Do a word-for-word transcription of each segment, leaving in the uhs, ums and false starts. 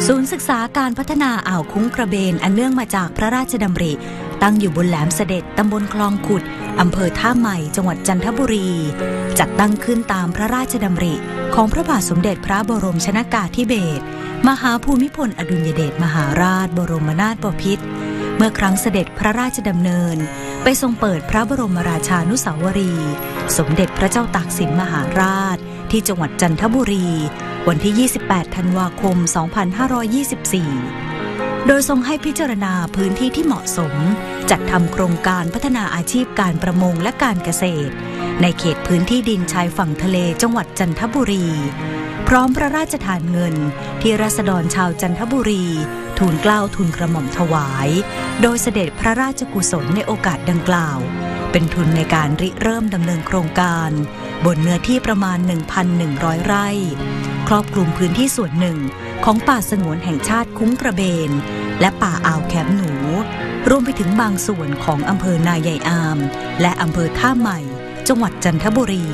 ศูนย์ศึกษาการพัฒนาอ่าวคุ้งกระเบนอันเนื่องมาจากพระราชดำริตั้งอยู่บนแหลมเสด็จตำบลคลองขุดอำเภอท่าใหม่จังหวัดจันทบุรีจัดตั้งขึ้นตามพระราชดำริของพระบาทสมเด็จพระบรมชนกาธิเบศรมหาภูมิพลอดุลยเดชมหาราชบรมนาถบพิตรเมื่อครั้งเสด็จพระราชดำเนินไปทรงเปิดพระบรมราชานุสาวรีย์สมเด็จพระเจ้าตากสินมหาราชที่จังหวัดจันทบุรีวันที่ยี่สิบแปดธันวาคมสองพันห้าร้อยยี่สิบสี่โดยทรงให้พิจารณาพื้นที่ที่เหมาะสมจัดทำโครงการพัฒนาอาชีพการประมงและการเกษตรในเขตพื้นที่ดินชายฝั่งทะเลจังหวัดจันทบุรีพร้อมพระราชทานเงินที่ราษฎรชาวจันทบุรีทูลเกล้าทูลกระหม่อมถวายโดยเสด็จพระราชกุศลในโอกาสดังกล่าวเป็นทุนในการริเริ่มดำเนินโครงการบนเนื้อที่ประมาณ หนึ่งพันหนึ่งร้อย ไร่ครอบคลุมพื้นที่ส่วนหนึ่งของป่าสงวนแห่งชาติคุ้งกระเบนและป่าอ่าวแคมหนูรวมไปถึงบางส่วนของอำเภอนาใหญ่อามและอำเภอท่าใหม่จังหวัดจันทบุรี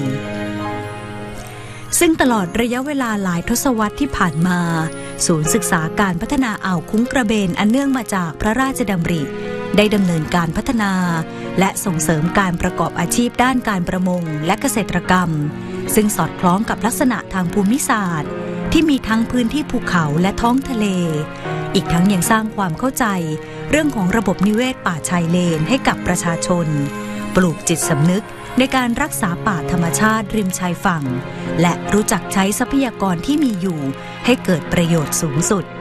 ซึ่งตลอดระยะเวลาหลายทศวรรษที่ผ่านมาศูนย์ศึกษาการพัฒนาอ่าวคุ้งกระเบนอันเนื่องมาจากพระราชดำริได้ดำเนินการพัฒนาและส่งเสริมการประกอบอาชีพด้านการประมงและเกษตรกรรมซึ่งสอดคล้องกับลักษณะทางภูมิศาสตร์ที่มีทั้งพื้นที่ภูเขาและท้องทะเลอีกทั้งยังสร้างความเข้าใจเรื่องของระบบนิเวศป่าชายเลนให้กับประชาชนปลูกจิตสำนึกในการรักษาป่าธรรมชาติริมชายฝั่งและรู้จักใช้ทรัพยากรที่มีอยู่ให้เกิดประโยชน์สูงสุด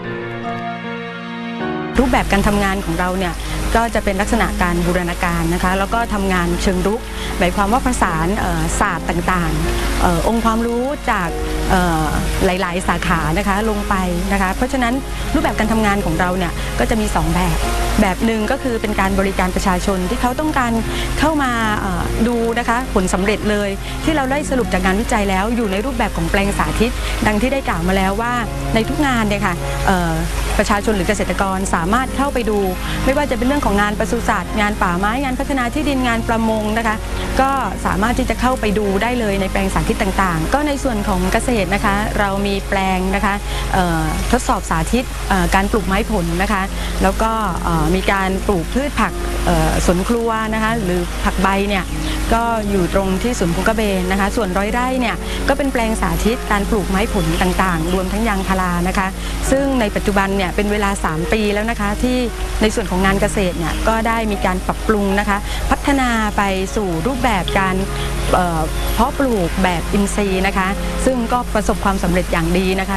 รูปแบบการทำงานของเราเนี่ยก็จะเป็นลักษณะการบูรณาการนะคะแล้วก็ทำงานเชิงรุกหมายความว่าผสานศาสตร์ต่างๆ อ, องค์ความรู้จากหลายๆสาขานะคะลงไปนะคะเพราะฉะนั้นรูปแบบการทำงานของเราเนี่ยก็จะมีสองแบบแบบหนึ่งก็คือเป็นการบริการประชาชนที่เขาต้องการเข้ามาดูนะคะผลสำเร็จเลยที่เราได้สรุปจากงานวิจัยแล้วอยู่ในรูปแบบของแปลงสาธิตดังที่ได้กล่าวมาแล้วว่าในทุกงานเนี่ยค่ะประชาชนหรือเกษตรกรสามารถเข้าไปดูไม่ว่าจะเป็นเรื่องของงานปศุสัตว์งานป่าไม้งานพัฒนาที่ดินงานประมงนะคะก็สามารถที่จะเข้าไปดูได้เลยในแปลงสาธิตต่างๆก็ในส่วนของเกษตรนะคะเรามีแปลงนะคะทดสอบสาธิตการปลูกไม้ผลนะคะแล้วก็มีการปลูกพืชผักสวนครัวนะคะหรือผักใบเนี่ยก็อยู่ตรงที่ศูนย์คุ้งกระเบนนะคะส่วนร้อยไร่เนี่ยก็เป็นแปลงสาธิตการปลูกไม้ผลต่างๆรวมทั้งยางพารานะคะซึ่งในปัจจุบันเนี่ยเป็นเวลาสามปีแล้วนะคะที่ในส่วนของงานเกษตรเนี่ยก็ได้มีการปรับปรุงนะคะพัฒนาไปสู่รูปแบบการเพาะปลูกแบบอินทรีย์นะคะซึ่งก็ประสบความสำเร็จอย่างดีนะคะ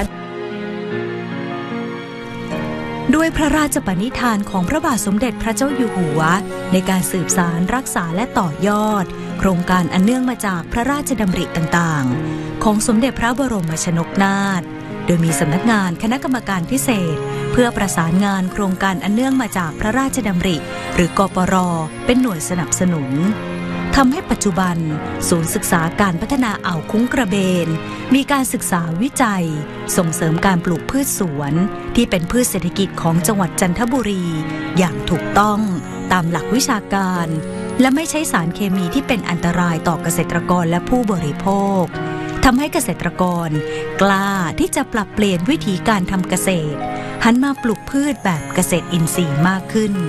ด้วยพระราชปณิธานของพระบาทสมเด็จพระเจ้าอยู่หัวในการสืบสานรักษาและต่อยอดโครงการอันเนื่องมาจากพระราชดำริต่างๆของสมเด็จพระบรมชนกนาถโดยมีสำนักงานคณะกรรมการพิเศษเพื่อประสานงานโครงการอันเนื่องมาจากพระราชดำริหรือกปร.เป็นหน่วยสนับสนุนทำให้ปัจจุบันศูนย์ศึกษาการพัฒนาอ่าวคุ้งกระเบนมีการศึกษาวิจัยส่งเสริมการปลูกพืชสวนที่เป็นพืชเศรษฐกิจของจังหวัดจันทบุรีอย่างถูกต้องตามหลักวิชาการและไม่ใช้สารเคมีที่เป็นอันตรายต่อเกษตรกรและผู้บริโภคทำให้เกษตรกรกล้าที่จะปรับเปลี่ยนวิธีการทำเกษตรหันมาปลูกพืชแบบเกษตรอินทรีย์มากขึ้น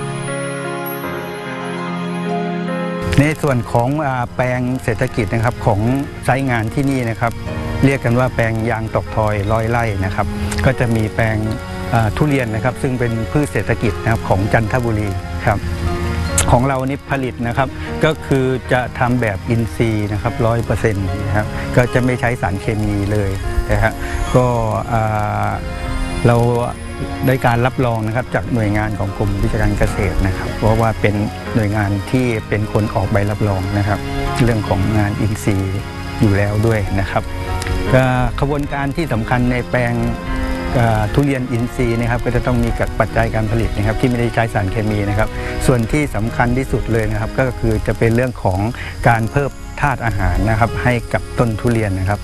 ในส่วนของแปลงเศรษฐกิจนะครับของไซต์งานที่นี่นะครับเรียกกันว่าแปลงยางตกทอยร้อยไร่นะครับก็จะมีแปลงทุเรียนนะครับซึ่งเป็นพืชเศรษฐกิจนะครับของจันทบุรีครับของเรานี่ผลิตนะครับก็คือจะทำแบบอินทรีย์นะครับร้อยเปอร์เซ็นต์นะครับก็จะไม่ใช้สารเคมีเลยนะฮะก็เราได้การรับรองนะครับจากหน่วยงานของกรมวิชาการเกษตรนะครับเพราะว่าเป็นหน่วยงานที่เป็นคนออกใบรับรองนะครับเรื่องของงานอินทรีย์อยู่แล้วด้วยนะครับกระบวนการที่สำคัญในแปลงทุเรียนอินทรีย์นะครับก็จะต้องมีปัจจัยการผลิตนะครับที่ไม่ได้ใช้สารเคมีนะครับส่วนที่สำคัญที่สุดเลยนะครับก็คือจะเป็นเรื่องของการเพิ่มธาตุอาหารนะครับให้กับต้นทุเรียนนะครับ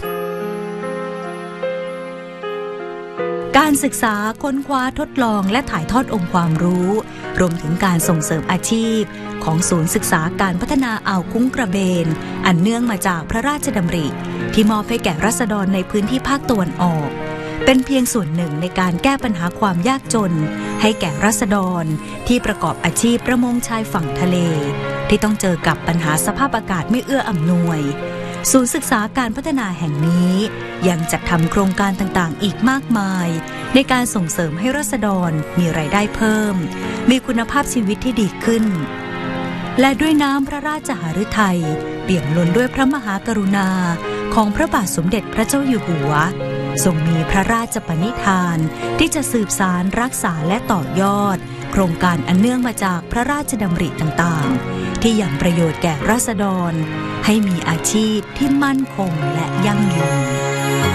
การศึกษาค้นคว้าทดลองและถ่ายทอดองค์ความรู้รวมถึงการส่งเสริมอาชีพของศูนย์ศึกษาการพัฒนาอ่าวคุ้งกระเบนอันเนื่องมาจากพระราชดำริที่มอบให้แก่ราษฎรในพื้นที่ภาคตะวันออกเป็นเพียงส่วนหนึ่งในการแก้ปัญหาความยากจนให้แก่ราษฎรที่ประกอบอาชีพประมงชายฝั่งทะเลที่ต้องเจอกับปัญหาสภาพอากาศไม่เอื้ออำนวยศูนย์ศึกษาการพัฒนาแห่งนี้ยังจัดทำโครงการต่างๆอีกมากมายในการส่งเสริมให้ราษฎรมีรายได้เพิ่มมีคุณภาพชีวิตที่ดีขึ้นและด้วยน้ำพระราชหฤทัยเปี่ยมล้นด้วยพระมหากรุณาของพระบาทสมเด็จพระเจ้าอยู่หัวทรงมีพระราชปณิธานที่จะสืบสานรักษาและต่อยอดโครงการอันเนื่องมาจากพระราชดำริต่างๆที่ยังประโยชน์แก่ราษฎรให้มีอาชีพที่มั่นคงและยั่งยืน